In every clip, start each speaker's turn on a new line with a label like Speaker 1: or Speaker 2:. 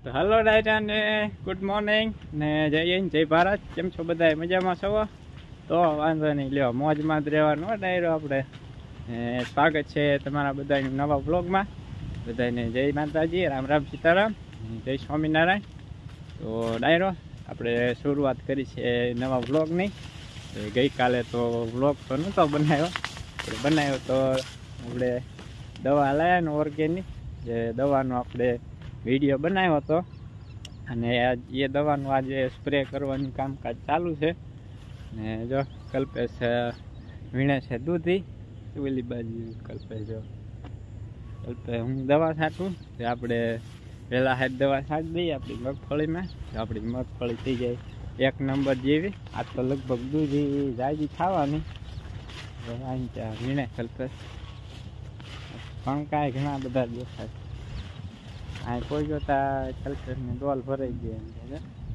Speaker 1: તો હલો ડાયરા ને good morning ને જય હિન્દ જય ભારત. કેમ છો બધા? મજામાં છો? તો વાંધો નહીં, લ્યો મોજમાં જ રહેવાનું હો ડાયરો આપણે. સ્વાગત છે તમારા બધાનું નવા વ્લોગમાં. બધાને જય માતાજી, રામ રામ સીતારામ, જય સ્વામિનારાયણ. તો ડાયરો આપણે શરૂઆત કરી છે નવા વ્લોગની. ગઈકાલે તો વ્લોગ તો નહોતો બનાવ્યો, તો આપણે દવા લાવ્યા ને ઓર્ગેનિક, જે દવાનો આપણે વિડીયો બનાવ્યો હતો. અને એ દવાનું આજે સ્પ્રે કરવાનું કામકાજ ચાલુ છે. ને જો કલ્પેશ વીણે છે દૂધી, ઓલી બાજુ કલ્પેશ જો હું દવા છાંટું. તો આપણે પહેલાં હાથ દવા છાંટી દઈએ આપણી મગફળીમાં. તો આપણી મગફળી થઈ જાય એક નંબર જેવી. આ તો લગભગ દૂધી જાજી ખાવાની. અહીં ત્યાં વીણે કલ્પેશ પણ કાંઈ ઘણા બધા દેખાય. આ કોઈ જોતા કલ્પેશને ડોલ ભરાઈ ગઈ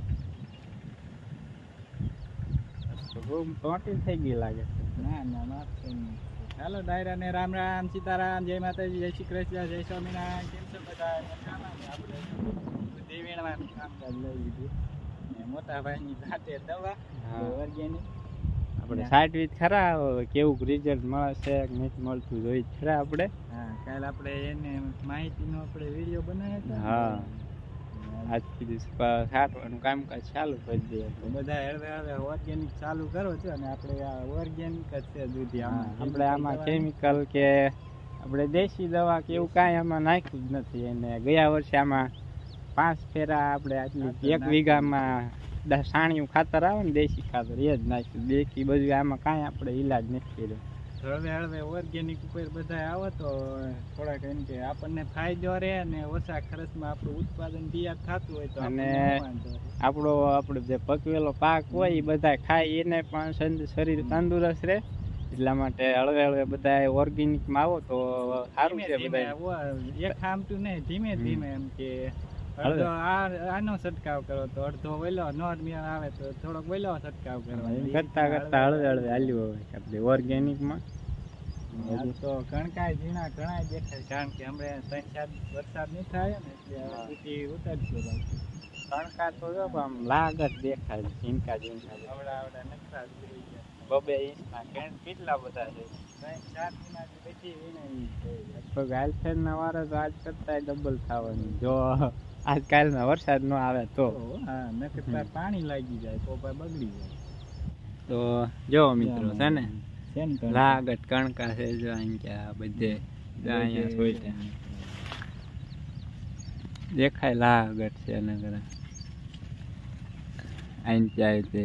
Speaker 1: રૂમ ટોટી થઈ ગઈ લાગે છે. ના ના વાત નહીં. ચાલો ડાયરા ને રામ રામ સીતારામ, જય માતાજી, જય શ્રી કૃષ્ણ, જય સ્વામિનારાયણ. કેમ છો બધા? આપણે દૂધી વીણવાનું કામકાજ લઈ લીધું. મોટા ભાઈની જાતે દવા ઓર્ગેનિક આપણે સાટવી ખરા, કેવું રિઝલ્ટ મળે છે કે નથી મળતું જોઈ ખરા આપણે. હા, કાલે આપણે એને માહિતીનો આપણે વિડીયો બનાવ્યો હતો. હા, આજથી છાંટવાનું કામકાજ ચાલુ કરી દઈએ. તો બધા હવે ઓર્ગેનિક ચાલુ કરો છો. અને આપણે આ ઓર્ગેનિક જ છે દૂધી. આપણે આમાં કેમિકલ કે આપણે દેશી દવા કે એવું કાંઈ આમાં નાખ્યું જ નથી. અને ગયા વર્ષે આમાં 5 ફેરા આપણે આટલી 1 વીઘામાં સાણિયું ખાતર આવે ને દેશી ખાતર, એ જ નાખ્યું. દેખી બધું આમાં કાંઈ આપણે ઈલાજ નથી કર્યો. હળવે ઓર્ગેનિક ઉપર બધા આવે તો થોડાક એમ કે આપણને ફાયદો રહે અને ઓછા ખર્ચમાં આપણું ઉત્પાદન તૈયાર થતું હોય. તો અને આપણો જે પકવેલો પાક હોય એ બધા ખાય, એને પણ શરીર તંદુરસ્ત રહે. એટલા માટે હળવે બધા ઓર્ગેનિકમાં આવો તો સારું છે. બધા એક ખામતું નહીં, ધીમે ધીમે એમ કે અડધો આનો છંટકાવ કરો તો અડધો વેલો નોર્મલ આવે તો થોડોક વેલો છંટકાવ કરો. કરતા હળવે હાલ્યું હોય આપણે ઓર્ગેનિકમાં. તો કણકાય ઝીણા ઘણા દેખાય, કારણ કે હમણાં 3-4 વરસાદ નહીં થાય ને એટલે ઉતરશે. કણકા તો જો આમ લાગત દેખાય, ઝીણકા આવડા નખરા 2-2 ઇંચના કેટલા બધા છે. 3-4 દિનાથી બધી વીણાઈ છે. લગભગ હાલફેરના વારે તો આજ કરતા ડબલ થવાની જો આજકાલમાં વરસાદ ન આવે તો. હા, નકર પાણી લાગી જાય તો બગડી જાય. તો જો મિત્રો છે ને લાગત કણકા છે જો અહીંયા બધે અહીંયા હોય દેખાય લાગત છે. નગર અહીંયા તે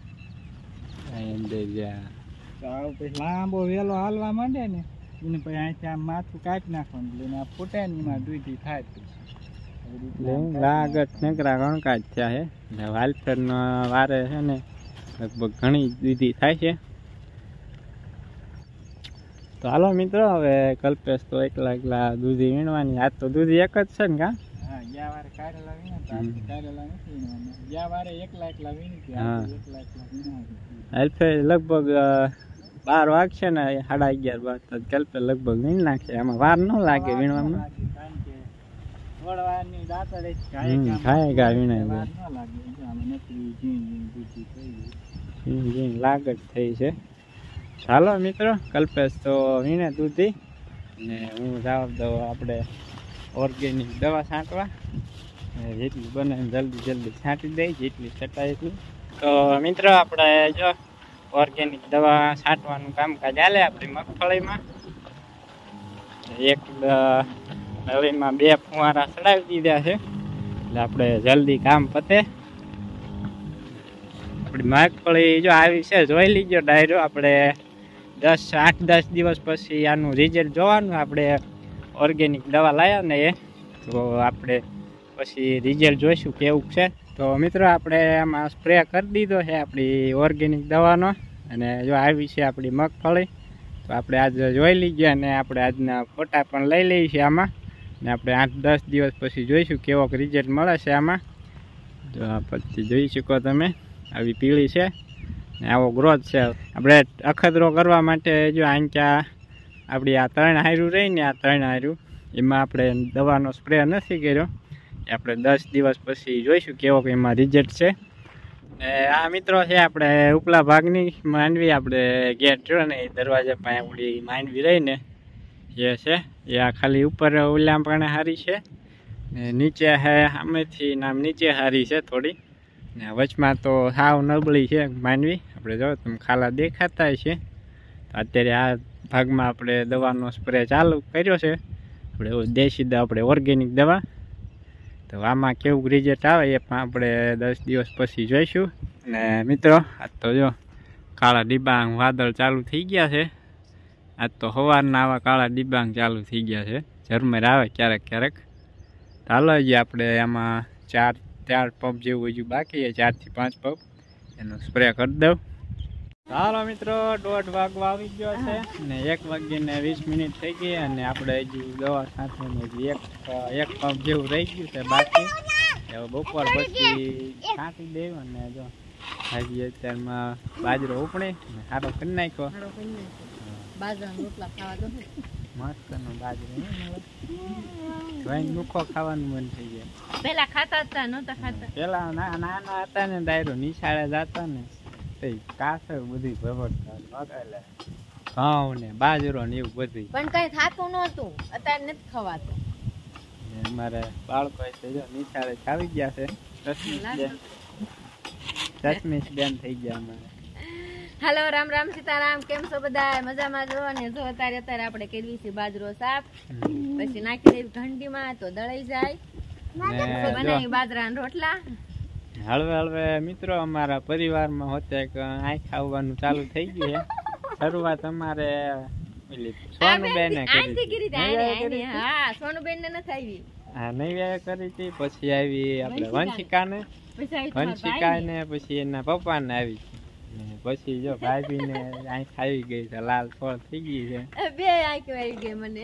Speaker 1: લાંબો વેલો હાલવા માંડે ને એને પછી અહીંથી આમ માથું કાઢી નાખવાનું એટલે આ ફૂટે ને એમાં દૂધી થાય. લાગત નકરા કણકા જ થયા છે. વાલફેરનો વારે છે ને લગભગ ઘણી દૂધી થાય છે. તો હાલો મિત્રો, હવે કલ્પેશ તો એકલા દૂધી વીણવાની. આજ તો દૂધી એક જ છે ને કા? હા, ગયા વારે કારેલા વીણ્યા, કારેલા નથી વીણવાના. ગયા વારે એકલા વીણી ગયા. હાલફેર લગભગ 12 વાગશે ને 11:30 વાગતા કલ્પેશ લગભગ વીણી નાખશે. આમાં વાર ન લાગે વીણવામાં. લાગત થઈ છે. ચાલો મિત્રો, કલ્પેશ તો વીણે દૂધી ને હું જવાબ દઉં આપણે ઓર્ગેનિક દવા છાંટવા. જેટલી બને જલ્દી છાંટી દઈ, જેટલી છટાય એટલી. તો મિત્રો આપણે જો ઓર્ગેનિક દવા છાંટવાનું કામકાજ ચાલે આપણી મગફળીમાં. એક નળીમાં 2 ફુવારા ચડાવી દીધા છે એટલે આપણે જલ્દી કામ પતે. આપણી મગફળી જો આવી છે, જોઈ લીજો ડાયરો. આપણે 8-10 દિવસ પછી આનું રિઝલ્ટ જોવાનું. આપણે ઓર્ગેનિક દવા લાવ્યા ને તો આપણે પછી રિઝલ્ટ જોઈશું કેવું છે. તો મિત્રો આપણે આમાં સ્પ્રે કરી દીધો છે આપણી ઓર્ગેનિક દવાનો. અને જો આવી છે આપણી મગફળી. તો આપણે આજે જોઈ લીધું અને આપણે આજના ફોટા પણ લઈ લઈએ છીએ આમાં. ને આપણે 8-10 દિવસ પછી જોઈશું કેવો રિઝલ્ટ મળે છે આમાં. તો આ પછી જોઈ શકો તમે, આવી પીળી છે ને આવો ગ્રોથ છે. આપણે અખતરો કરવા માટે જો અહીંયા આપણી આ 3 હાયરું રહી ને, આ 3 હાયરું એમાં આપણે દવાનો સ્પ્રે નથી કર્યો. આપણે 10 દિવસ પછી જોઈશું કેવો કે એમાં રિઝલ્ટ છે. ને આ મિત્રો છે આપણે ઉપલા ભાગની માંડવી, આપણે ગેટ જો ને દરવાજા પાસે આપણી માંડવી રહીને એ છે એ આ ખાલી ઉપર ઓલા પણ સારી છે ને નીચે હે સામેથી નામ નીચે સારી છે થોડી, ને વચમાં તો સાવ નબળી છે માંડવી. આપણે જો તમે ખાલા દેખાતા છે. અત્યારે આ ભાગમાં આપણે દવાનો સ્પ્રે ચાલુ કર્યો છે, આપણે દેશી દવા, આપણે ઓર્ગેનિક દવા. તો આમાં કેવું રિઝલ્ટ આવે એ પણ આપણે 10 દિવસ પછી જોઈશું. ને મિત્રો આજ તો જો કાળા ડિબાંગ વાદળ ચાલુ થઈ ગયા છે. આજ તો સવારના આવા કાળા ડિબાંગ ચાલુ થઈ ગયા છે, ઝરમર આવે ક્યારેક ક્યારેક. ચાલો હજી આપણે આમાં 4 પંપ જેવું હજુ બાકી છે, 4 થી 5 પંપ એનો સ્પ્રે કરી દઉં. ચાલો મિત્રો 1:30 વાગવા આવી ગયો છે ને 1 વાગીને 20 મિનિટ થઈ ગઈ, અને આપણે હજી દવા સાથે હજી એક પંપ જેવું રહી ગયું છે બાકી. હવે બપોર પછી છાંટી દેવું. અને જો હજી અત્યારમાં બાજરો ઉપડે ને સારો કરી નાખ્યો. મસ્તનો બાજરો નુખો ખાવાનું મન થઈ જાય.
Speaker 2: પેલા ખાતા હતા, નહોતા ખાતા.
Speaker 1: પેલા નાના હતા ને ડાયરો નિશાળે જતા ને કાસર બધી ભરતા એટલે ઘઉં ને બાજરો ને એવું બધું,
Speaker 2: પણ કઈ થાતું નહોતું. અત્યારે નથી ખવાતું.
Speaker 1: મારે બાળકો નિશાળે આવી ગયા છે, 10 બેન થઈ ગયા અમારે.
Speaker 2: હાલો, રામ રામ સીતારામ. કેમ છો બધા? મજામાં જો. અને જો અત્યારે આપણે કરવી છે બાજરો સાફ, પછી નાખી દેવી ઘંટીમાં તો દળાઈ જાય. બનાવી બાજરાના રોટલા.
Speaker 1: હળવે હળવે મિત્રો અમારા પરિવારમાં હોતે આઈ ખાવાનું ચાલુ થઈ ગયું છે. શરૂઆત અમારે સોનુબેન
Speaker 2: સોનુબેન ને નથી આવી.
Speaker 1: હા, નૈવ્યા કરી હતી. પછી આવી આપણે વંશિકા ને પછી એના પપ્પા ને આવી. પછી જો ભાભી ને આંખ આવી ગઈ છે, લાલ ફળ થઈ ગઈ છે.
Speaker 2: બે આંખ આવી ગઈ મને.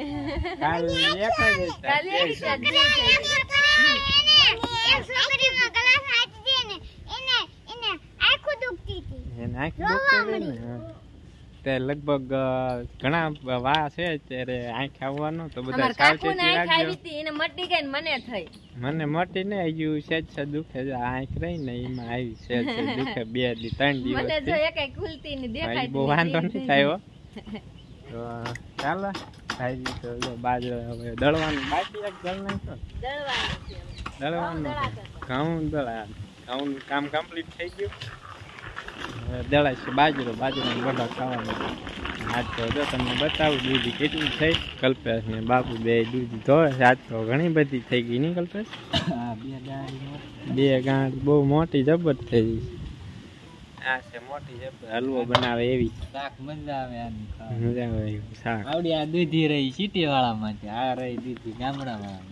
Speaker 1: લગભગ ઘણા વા છે અત્યારે આંખ આવવાનો, તો બધા સાવચેતી રાખજો.
Speaker 2: એને મટી ગઈ મને થઈ.
Speaker 1: મને મટી ને હજુ સેજ દુખે છે, આંખ રહી ને એમાં આવી સેજ દુખે 2 થી 3 દિવસ.
Speaker 2: મને જો એકે ખુલતી ની દેખાય.
Speaker 1: બહુ વાંધો નથી થયો. તો ચાલો ભાઈ, તો જો બાજરો હવે દળવાનું બાકી, એક દળ નાખો. દળવાનું ઘઉં કામ કમ્પ્લીટ થઈ ગયું. દળાય છે બાજરો બધા ખાવાનું. આજ તો જો તમને બતાવું દૂધી કેટલી થઈ. કલ્પેશ ને બાપુ બે દૂધ ધોવે છે. આજ તો ઘણી બધી થઈ ગઈ નહીં કલ્પેશ? બે ગાંઠ બહુ મોટી જબર થઈ ગઈ. આ છે મોટી જબર, હલવો બનાવે એવી. શાક મજા આવે, મજા આવે શાક. આવડી આ દૂધી રહી સિટી વાળામાં, આ રહી દૂધી ગામડામાં.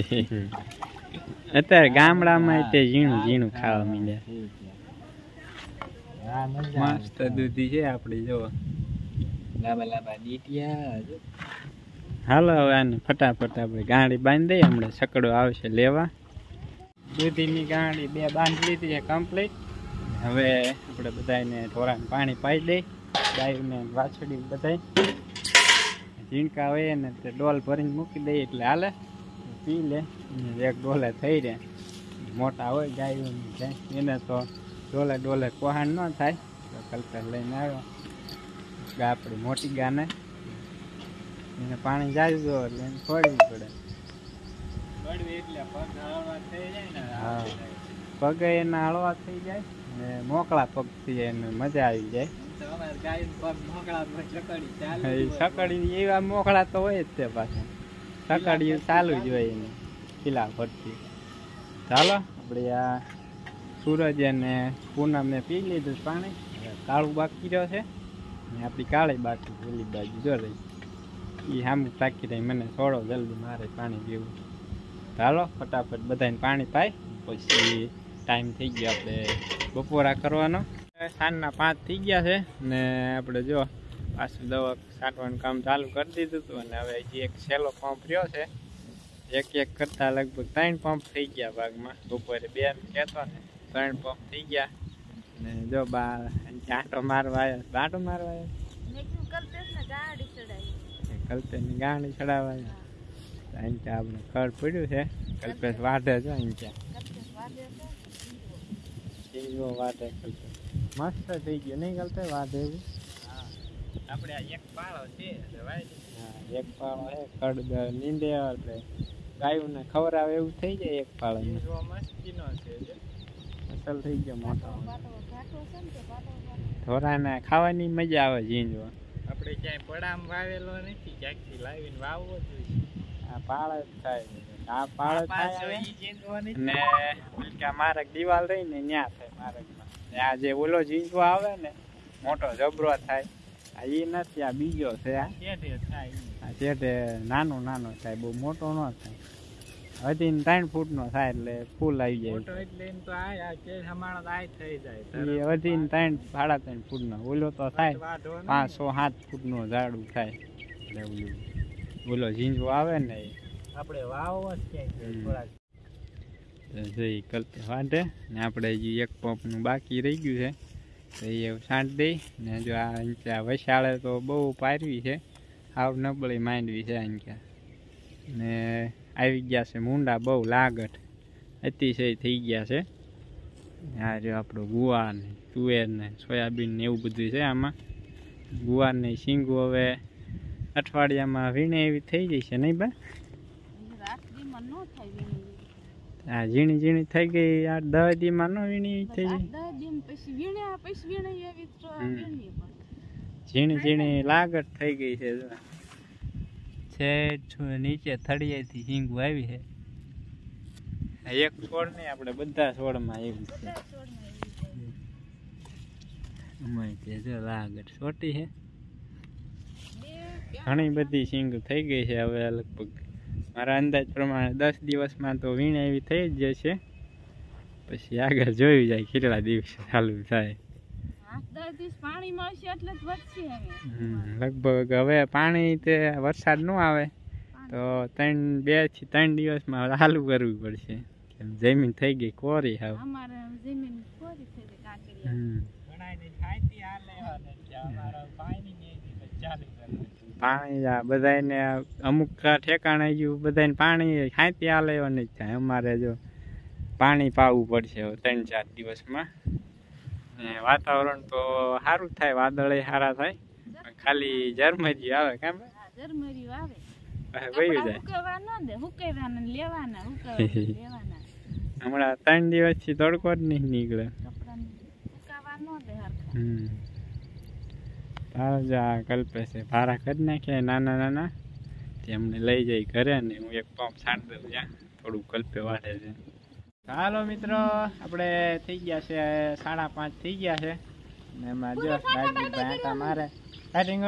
Speaker 1: અત્યારે ગામડામાં તે ઝીણું ખાવા માંડ્યા. મસ્ત દૂધી છે આપડી, જો લાંબા દીટિયા. હાલો હવે આને ફટાફટ આપણે ગાડી બાંધી દઈએ. હમણાં સકડો આવશે લેવા. દૂધીની ગાડી 2 બાંધી લીધી છે કમ્પ્લીટ. હવે આપણે બધાને ઢોરાને પાણી પાઈ દઈ, ગાયને વાછડી બધા ઝીણકા હોય ને તે ડોલ ભરીને મૂકી દઈએ એટલે હાલે, પી લે. એક ડોલે થઈ રહે. મોટા હોય ગાયો એને તો ડોલે કોહાણ ન થાય. તો કલ્પેશ લઈને આવ્યો આપણી મોટી ગાને, એને પાણી જાયું જો એટલે એને છોડવી પડે. એટલે પગ હળવા થઈ જાય ને. હા, પગ એના હળવા થઈ જાય ને મોકળા પગ થઈ જાય ને મજા આવી જાય. સકડી એવા મોકળા તો હોય જ તે પાછા. સકડી ચાલુ જ હોય એની ખીલા ભરતી. ચાલો આપણે આ સૂરજ અને પૂનમ ને પી લીધું પાણી. કાળું બાકી રહ્યો છે ને આપણી કાળી બાકી પેલી બાજુ જો રહી એ સામું તાકી રહી. મને છોડો જલ્દી, મારે પાણી પીવું. ચાલો ફટાફટ બધાને પાણી પાય. પછી ટાઈમ થઈ ગયો આપણે બપોરા કરવાનો. સાંજના 5 થઈ ગયા છે ને આપણે જો પાછું દવા છાંટવાનું કામ ચાલુ કરી દીધું હતું. અને હવે હજી એક છેલ્લો પંપ રહ્યો છે. એક કરતા લગભગ 3 પંપ થઈ ગયા ભાગમાં. બપોરે 2 કહેતો ને 3 પંપ થઈ ગયા. ને જો આંટો મારવા આવ્યા. કલ્પેશની ગાડી ચડાવવા આવ્યા. અહીં આપણે ખડ પડ્યું છે કલ્પેશ વાઢે છે અહીં ઝીંગો વાઢે કલ્પેશ મસ્ત થઈ ગયું નહીં કલ્પે વાઢે એવું આપણે આ એક પાળો છે હા એક પાળો છે ખડ નીંદે એટલે ગાયોને ખવડાવે એવું થઈ જાય એક પાળો મસ્તીનો છે અસલ થઈ ગયો મોટો ઢોરાને ખાવાની મજા આવે ઝીંજો આપણે ક્યાંય પડામ વાવેલો નથી ક્યાંકથી લાવીને વાવવો જોઈએ આ પાળ જ થાય આ પાળ થાય ને મારક દિવાલ રહી ને ન્યા થાય મારકમાં આ જે ઓલો ઝીંજો આવે ને મોટો જબરો થાય આ એ નથી આ બીજો છે આ શેઠે નાનો નાનો થાય બહુ મોટો ન થાય વધીને 3 ફૂટનો થાય એટલે ફૂલ આવી જાય વધીને 3.5 ફૂટનો ઓલો તો થાય 5-7 ફૂટનો ઝાડું થાય એટલે ઓલો ઝીંજો આવે ને આપણે વાવો જ ક્યાંય જઈ કલ્પે વાઢે ને આપણે હજી એક પંપનું બાકી રહી ગયું છે તો એ છાંટ દઈ ને જો આ વસાળે તો બહુ પારવી છે આવ નબળી માંડવી છે અહીંયા ને આવી ગયા છે મૂંડા બહુ લાગટ અતિશય થઈ ગયા છે આ જો આપણો ગુવાર ને તુવેર ને સોયાબીન ને એવું બધું છે આમાં ગુવાર ને શીંગો હવે અઠવાડિયામાં વીણે એવી થઈ જશે નહીં બા આ ઝીણી ઝીણી થઈ ગઈ 8-10 દીમાં ન વીણી થઈ ગઈ ઝીણી ઝીણી લાગટ થઈ ગઈ છે નીચે થળિયેથી હિંગું આવી છે એક છોડ નહીં આપણે બધા છોડમાં એવું છે લાગટ છોટી છે ઘણી બધી સિંગ થઈ ગઈ છે હવે લગભગ મારા અંદાજ પ્રમાણે 10 દિવસમાં તો વીણ એવી થઈ જ જશે પછી આગળ જોયું જાય કેટલા દિવસ ચાલુ થાય લગભગ હવે પાણી તે વરસાદ ન આવે તો 2 થી 3 દિવસમાં ચાલુ કરવું પડશે જમીન થઈ ગઈ કોરી હવે પાણી બધાને અમુક ઠેકાણે ગયું બધાને પાણી ખાંતી આ લેવાની જ થાય અમારે જો પાણી પાવું પડશે 3-4 દિવસમાં ને વાતાવરણ તો સારું થાય વાદળે સારા થાય ખાલી ઝરમરી આવે કેમ ઝરમરી આવે વયું જાય હમણાં 3 દિવસથી તડકો જ નહીં નીકળે કલ્પે છે ભારા કરી નાખ્યા નાના નાના તેમને લઈ જઈ ઘરે ને હું એક પંપ છાંટ દઉં ત્યાં થોડું કલ્પે વાઢે છે હાલો મિત્રો આપણે થઈ ગયા છે 5:30 થઈ ગયા છે ને એમાં જો આટા મારે કાઢીંગ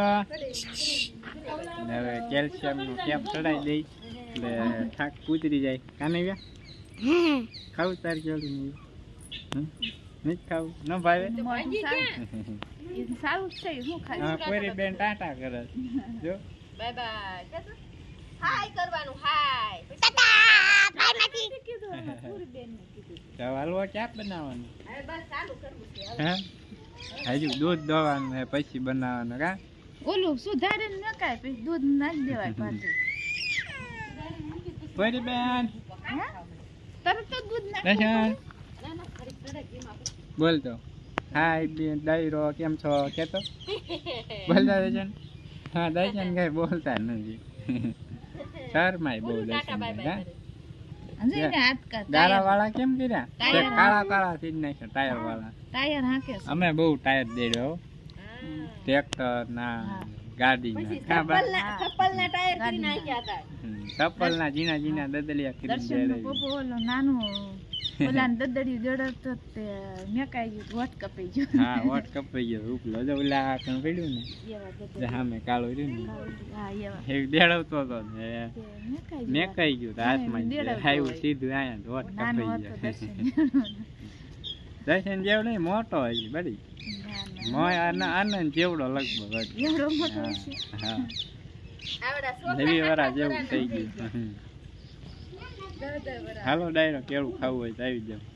Speaker 1: હવે કેલ્શિયમનું કેપ ચડાવી દઈ એટલે થાક ઉતરી જાય કાને ગયા ખાવું તાર કેવું નહીં ખાવું ન ભાવે કોઈ બેન ટાટા કરે જો બાય બાય હાય કરવાનું હાય હલવો ક્યાં બનાવવાનું બસ ચાલુ કરવું છે હજુ દૂધ દોવાનું હે પછી બનાવવાનું કા ઓલું સુધારે ન કાય પછી દૂધ નાખી દેવાય પાછું કોઈ બેન તરત દૂધ નાખ બોલ તો હાય બેન ડાયરો કેમ છો કેતો બોલતા રહેજો હા દર્શન કઈ બોલતા નથી શર્માય બહુ દર્શન ગારા વાળા કેમ કર્યા કાળા કાળા થી નાખ્યા ટાયર વાળા ટાયર હાકે અમે બહુ ટાયર દેડ્યો ટ્રેક્ટર ના ગાડી ના ચપ્પલ ના ટાયર કરી નાખ્યા હતા ચપ્પલ ના ઝીણા ઝીણા દદલિયા કરી દેડે ઓલો નાનું ઓલા દદડિયું જડતો તે મેકાઈ ગયું વટ કપાઈ ગયો હા વટ કપાઈ ગયો ઉપલો જો ઓલા કણ પડ્યું ને સામે કાળો રહ્યું ને હા એવા એક દેડવતો હતો ને મેકાઈ ગયું હાથમાં આવ્યું સીધું આયા વટ કપાઈ ગયો દર્શન જેવડો નહીં મોટો હજી બડી મોય આનંદ જેવડો લગભગ એવડો મોટો હા નવી વાળા જેવું થઈ ગયું હાલો ડાયરો કેળું ખાવું હોય તો આવી જાવ